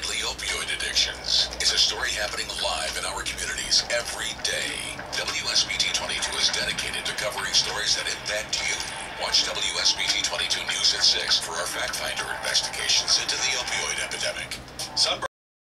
deadly opioid addictions is a story happening live in our communities every day. WSBT 22 is dedicated to covering stories that impact you. Watch WSBT 22 News at 6 for our fact finder investigations into the opioid epidemic. Sunburn